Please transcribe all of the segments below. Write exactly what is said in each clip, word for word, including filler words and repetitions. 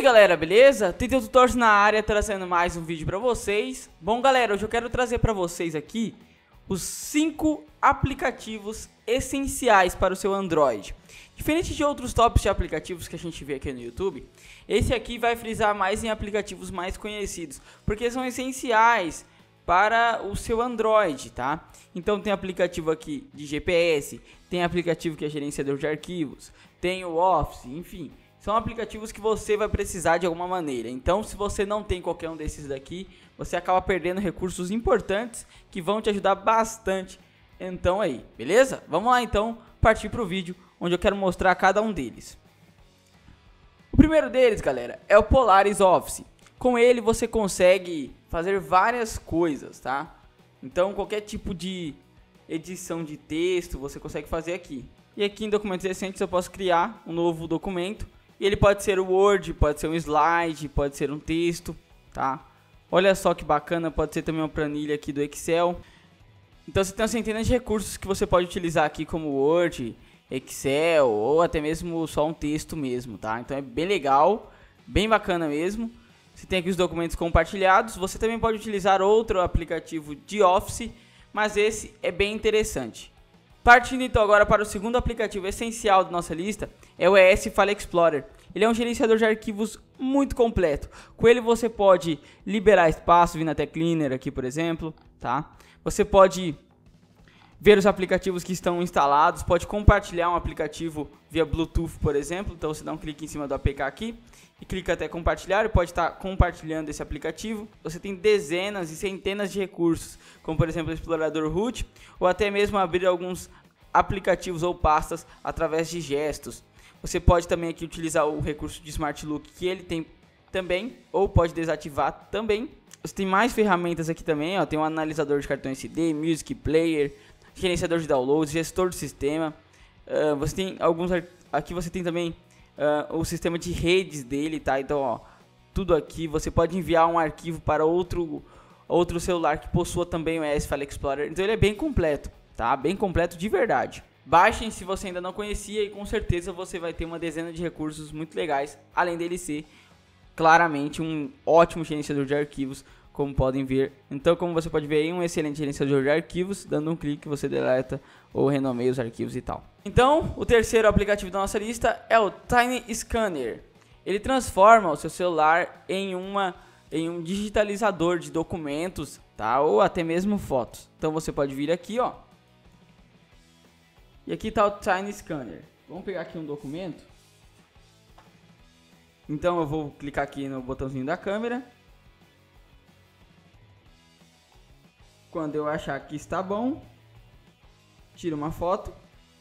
aí galera, beleza? T T Tutors na área, trazendo mais um vídeo pra vocês. Bom galera, hoje eu quero trazer pra vocês aqui os cinco aplicativos essenciais para o seu Android. Diferente de outros tops de aplicativos que a gente vê aqui no YouTube, esse aqui vai frisar mais em aplicativos mais conhecidos, porque são essenciais para o seu Android, tá? Então tem aplicativo aqui de G P S, tem aplicativo que é gerenciador de arquivos, tem o Office, enfim... São aplicativos que você vai precisar de alguma maneira. Então, se você não tem qualquer um desses daqui, você acaba perdendo recursos importantes que vão te ajudar bastante. Então aí, beleza? Vamos lá então partir para o vídeo onde eu quero mostrar cada um deles. O primeiro deles, galera, é o Polaris Office. Com ele você consegue fazer várias coisas, tá? Então, qualquer tipo de edição de texto você consegue fazer aqui. E aqui em documentos recentes eu posso criar um novo documento. E ele pode ser o Word, pode ser um slide, pode ser um texto, tá? Olha só que bacana, pode ser também uma planilha aqui do Excel. Então você tem uma centena de recursos que você pode utilizar aqui como Word, Excel ou até mesmo só um texto mesmo, tá? Então é bem legal, bem bacana mesmo. Você tem aqui os documentos compartilhados, você também pode utilizar outro aplicativo de Office, mas esse é bem interessante. Partindo então agora para o segundo aplicativo essencial da nossa lista, é o E S File Explorer. Ele é um gerenciador de arquivos muito completo. Com ele você pode liberar espaço vindo até Cleaner aqui, por exemplo, tá? Você pode ver os aplicativos que estão instalados, pode compartilhar um aplicativo via Bluetooth, por exemplo. Então você dá um clique em cima do A P K aqui e clica até compartilhar e pode estar compartilhando esse aplicativo. Você tem dezenas e centenas de recursos, como por exemplo o explorador root, ou até mesmo abrir alguns aplicativos ou pastas através de gestos. Você pode também aqui utilizar o recurso de Smart Look que ele tem também, ou pode desativar também. Você tem mais ferramentas aqui também, ó, tem um analisador de cartão S D, Music Player, gerenciador de downloads, gestor do sistema. Uh, você tem alguns aqui você tem também uh, o sistema de redes dele, tá? Então, ó, tudo aqui você pode enviar um arquivo para outro outro celular que possua também o E S File Explorer. Então ele é bem completo, tá? Bem completo de verdade. Baixem se você ainda não conhecia e com certeza você vai ter uma dezena de recursos muito legais, além dele ser claramente um ótimo gerenciador de arquivos, como podem ver. Então, como você pode ver aí, um excelente gerenciador de arquivos, dando um clique você deleta ou renomeia os arquivos e tal. Então, o terceiro aplicativo da nossa lista é o Tiny Scanner. Ele transforma o seu celular em uma em um digitalizador de documentos, tá? Ou até mesmo fotos. Então você pode vir aqui, ó. E aqui está o Tiny Scanner. Vamos pegar aqui um documento. Então eu vou clicar aqui no botãozinho da câmera. Quando eu achar que está bom, tiro uma foto.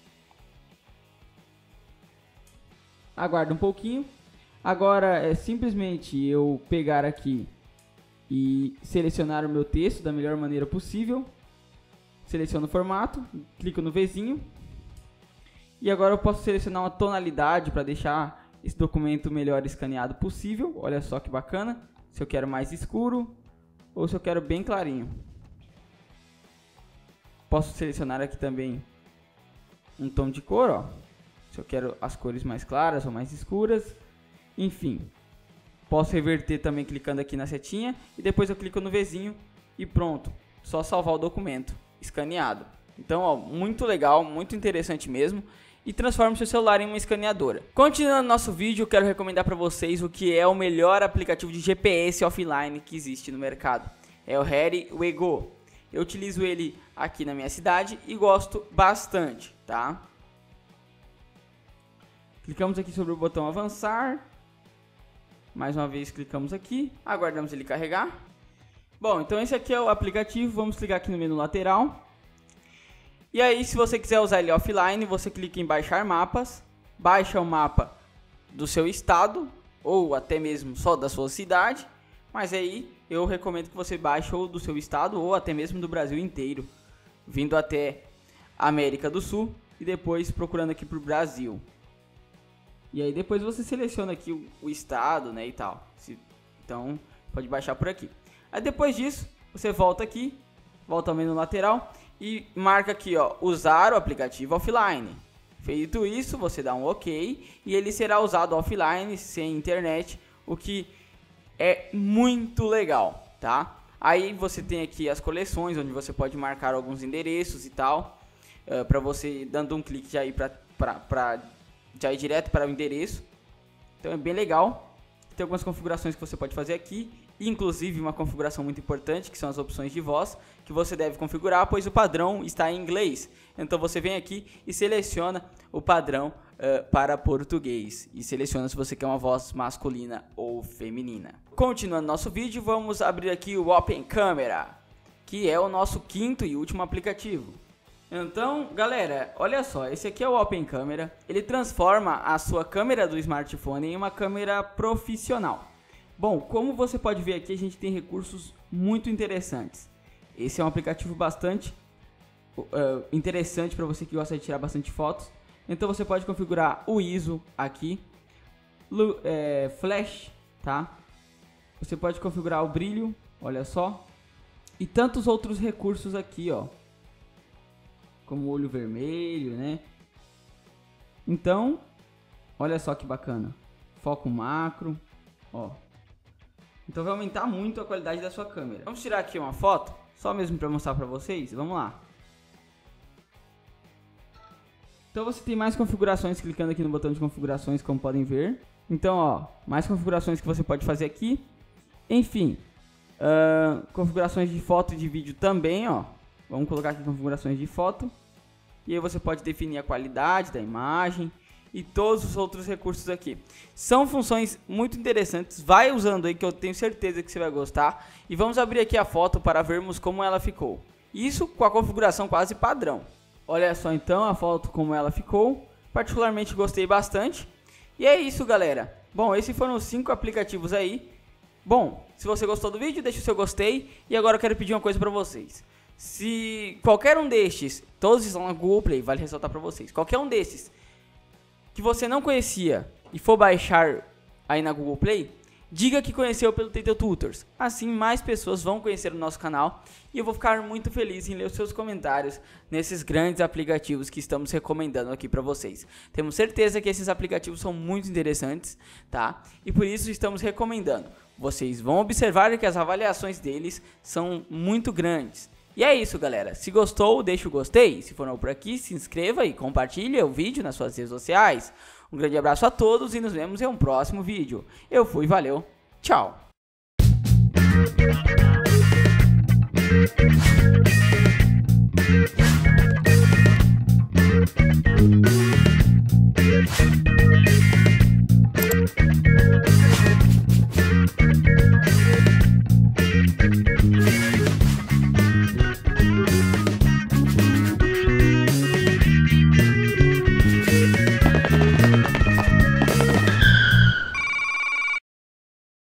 Aguardo um pouquinho. Agora é simplesmente eu pegar aqui e selecionar o meu texto da melhor maneira possível. Seleciono o formato, clico no Vzinho. E agora eu posso selecionar uma tonalidade para deixar esse documento melhor escaneado possível. Olha só que bacana. Se eu quero mais escuro ou se eu quero bem clarinho. Posso selecionar aqui também um tom de cor, ó. Se eu quero as cores mais claras ou mais escuras. Enfim, posso reverter também clicando aqui na setinha e depois eu clico no Vzinho e pronto. Só salvar o documento escaneado. Então, ó, muito legal, muito interessante mesmo. E transforma o seu celular em uma escaneadora. Continuando nosso vídeo, eu quero recomendar para vocês o que é o melhor aplicativo de G P S offline que existe no mercado. É o HarryWego. Eu utilizo ele aqui na minha cidade e gosto bastante, tá? Clicamos aqui sobre o botão avançar. Mais uma vez clicamos aqui, aguardamos ele carregar. Bom, então esse aqui é o aplicativo, vamos clicar aqui no menu lateral. E aí, se você quiser usar ele offline, você clica em baixar mapas. Baixa o mapa do seu estado, ou até mesmo só da sua cidade. Mas aí, eu recomendo que você baixe ou do seu estado, ou até mesmo do Brasil inteiro. Vindo até a América do Sul e depois procurando aqui para o Brasil. E aí depois você seleciona aqui o, o estado, né, e tal. Se, então, pode baixar por aqui. Aí depois disso, você volta aqui, volta ao menu lateral e marca aqui, ó, usar o aplicativo offline. Feito isso, você dá um OK e ele será usado offline, sem internet, o que é muito legal, tá? Aí você tem aqui as coleções, onde você pode marcar alguns endereços e tal, uh, para você, dando um clique, já ir, pra, pra, pra, já ir direto para o endereço. Então é bem legal. Tem algumas configurações que você pode fazer aqui, inclusive uma configuração muito importante, que são as opções de voz, que você deve configurar, pois o padrão está em inglês. Então você vem aqui e seleciona o padrão uh, para português, e seleciona se você quer uma voz masculina ou feminina. Continuando nosso vídeo, vamos abrir aqui o Open Camera, que é o nosso quinto e último aplicativo. Então, galera, olha só, esse aqui é o Open Camera. Ele transforma a sua câmera do smartphone em uma câmera profissional. Bom, como você pode ver aqui, a gente tem recursos muito interessantes. Esse é um aplicativo bastante uh, interessante para você que gosta de tirar bastante fotos. Então você pode configurar o I S O aqui, é, flash, tá? Você pode configurar o brilho, olha só, e tantos outros recursos aqui, ó, como o olho vermelho, né? Então, olha só que bacana, foco macro, ó. Então vai aumentar muito a qualidade da sua câmera. Vamos tirar aqui uma foto, só mesmo para mostrar para vocês. Vamos lá. Então você tem mais configurações clicando aqui no botão de configurações, como podem ver. Então, ó, mais configurações que você pode fazer aqui. Enfim, uh, configurações de foto e de vídeo também, ó. Vamos colocar aqui configurações de foto. E aí você pode definir a qualidade da imagem e todos os outros recursos aqui. São funções muito interessantes. Vai usando aí que eu tenho certeza que você vai gostar. E vamos abrir aqui a foto para vermos como ela ficou. Isso com a configuração quase padrão. Olha só então a foto como ela ficou. Particularmente gostei bastante. E é isso, galera. Bom, esses foram os cinco aplicativos aí. Bom, se você gostou do vídeo, deixa o seu gostei. E agora eu quero pedir uma coisa para vocês. Se qualquer um destes, todos estão na Google Play, vale ressaltar para vocês. Qualquer um desses que você não conhecia e for baixar aí na Google Play, diga que conheceu pelo Tayto Tutors. Assim mais pessoas vão conhecer o nosso canal e eu vou ficar muito feliz em ler os seus comentários nesses grandes aplicativos que estamos recomendando aqui para vocês. Temos certeza que esses aplicativos são muito interessantes, tá? E por isso estamos recomendando. Vocês vão observar que as avaliações deles são muito grandes. E é isso, galera. Se gostou, deixa o gostei. Se for novo por aqui, se inscreva e compartilhe o vídeo nas suas redes sociais. Um grande abraço a todos e nos vemos em um próximo vídeo. Eu fui, valeu, tchau. We'll be right back.